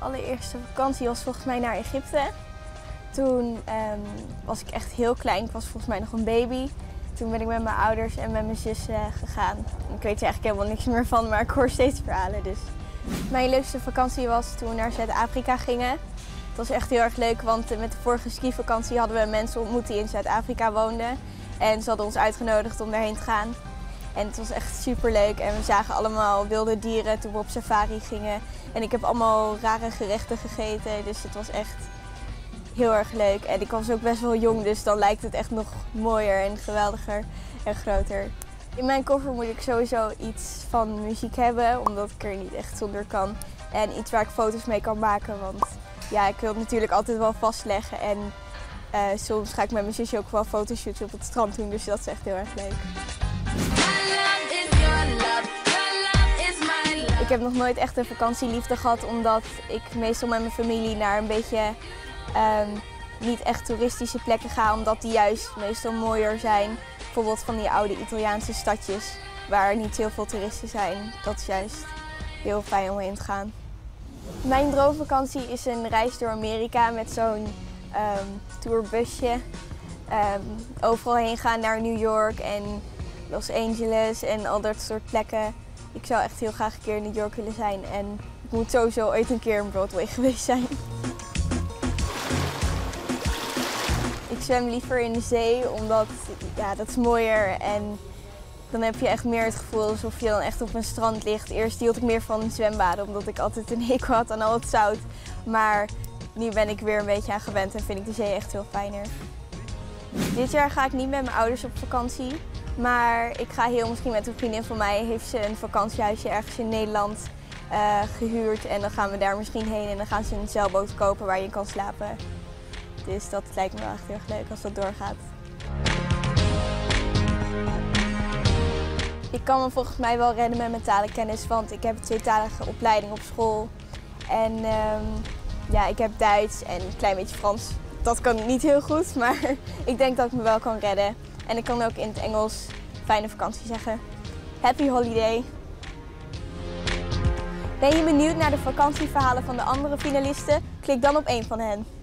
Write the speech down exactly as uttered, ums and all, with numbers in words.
allereerste vakantie was volgens mij naar Egypte. Toen um, was ik echt heel klein, ik was volgens mij nog een baby. Toen ben ik met mijn ouders en met mijn zus uh, gegaan. Ik weet er eigenlijk helemaal niks meer van, maar ik hoor steeds verhalen. Dus. Mijn leukste vakantie was toen we naar Zuid-Afrika gingen. Het was echt heel erg leuk, want met de vorige skivakantie hadden we mensen ontmoet die in Zuid-Afrika woonden. En ze hadden ons uitgenodigd om daarheen te gaan. En het was echt super leuk en we zagen allemaal wilde dieren toen we op safari gingen. En ik heb allemaal rare gerechten gegeten, dus het was echt heel erg leuk. En ik was ook best wel jong, dus dan lijkt het echt nog mooier en geweldiger en groter. In mijn koffer moet ik sowieso iets van muziek hebben, omdat ik er niet echt zonder kan. En iets waar ik foto's mee kan maken, want ja, ik wil het natuurlijk altijd wel vastleggen. En uh, soms ga ik met mijn zusje ook wel fotoshoots op het strand doen, dus dat is echt heel erg leuk. Ik heb nog nooit echt een vakantieliefde gehad, omdat ik meestal met mijn familie naar een beetje um, niet echt toeristische plekken ga, omdat die juist meestal mooier zijn. Bijvoorbeeld van die oude Italiaanse stadjes waar niet heel veel toeristen zijn. Dat is juist heel fijn om heen te gaan. Mijn droomvakantie is een reis door Amerika met zo'n um, tourbusje. Um, overal heen gaan naar New York en Los Angeles en al dat soort plekken. Ik zou echt heel graag een keer in New York willen zijn en ik moet sowieso ooit een keer in Broadway geweest zijn. Ik zwem liever in de zee, omdat ja, dat is mooier en dan heb je echt meer het gevoel alsof je dan echt op een strand ligt. Eerst hield ik meer van zwembaden, omdat ik altijd een hekel had aan al het zout. Maar nu ben ik weer een beetje aan gewend en vind ik de zee echt veel fijner. Dit jaar ga ik niet met mijn ouders op vakantie, maar ik ga heel misschien met een vriendin van mij, heeft ze een vakantiehuisje ergens in Nederland uh, gehuurd. En dan gaan we daar misschien heen en dan gaan ze een zeilboot kopen waar je kan slapen. Dus dat lijkt me wel echt heel erg leuk als dat doorgaat. Ik kan me volgens mij wel redden met mijn talenkennis, want ik heb een tweetalige opleiding op school. En um, ja, ik heb Duits en een klein beetje Frans. Dat kan ik niet heel goed, maar ik denk dat ik me wel kan redden. En ik kan ook in het Engels fijne vakantie zeggen. Happy holiday! Ben je benieuwd naar de vakantieverhalen van de andere finalisten? Klik dan op één van hen.